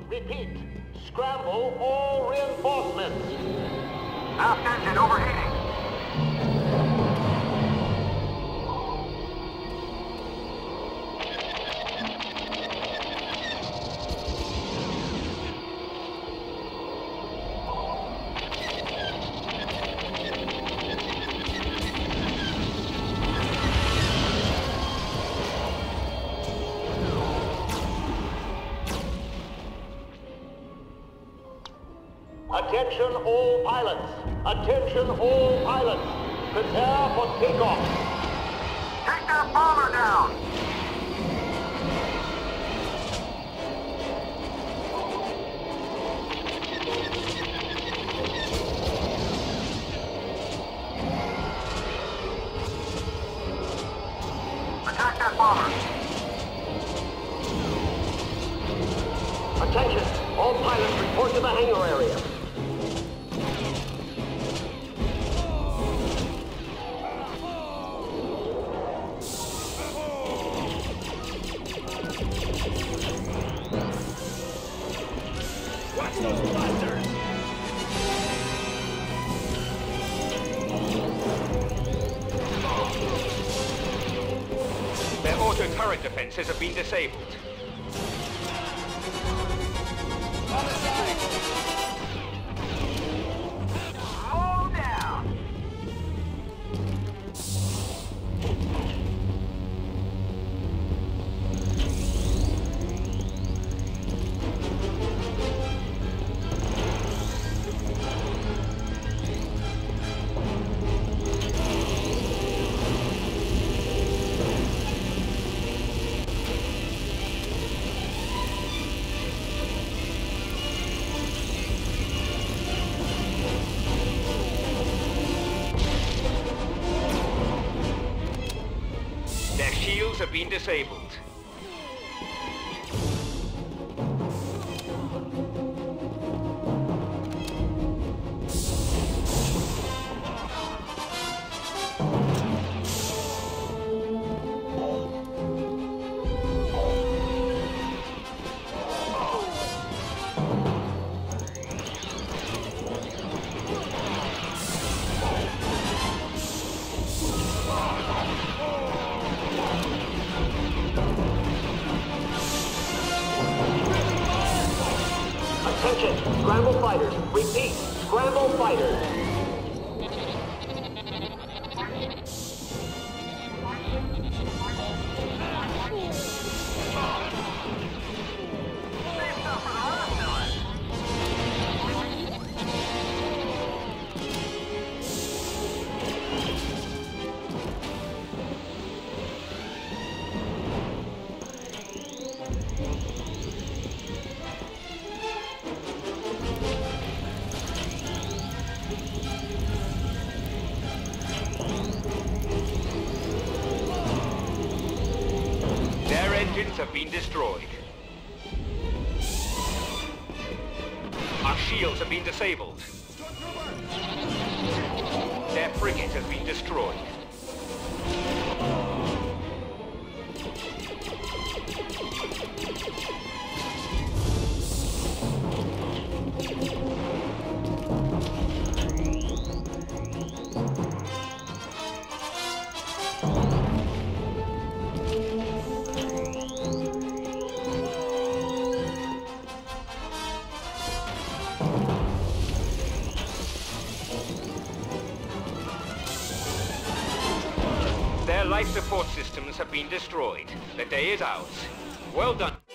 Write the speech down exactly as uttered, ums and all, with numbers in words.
Repeat. Scramble all reinforcements. Aft engine overheating. Attention all pilots! Attention all pilots! Prepare for takeoff! Take that bomber down! Attack that bomber! Attention! All pilots report to the hangar area. Watch those blasters! Their auto turret defenses have been disabled. On the side! Slow down! Their shields have been disabled. Attention! Scramble fighters! Repeat! Scramble fighters! Their engines have been destroyed. Our shields have been disabled. Their frigate has been destroyed. Their life support systems have been destroyed. The day is ours. Well done.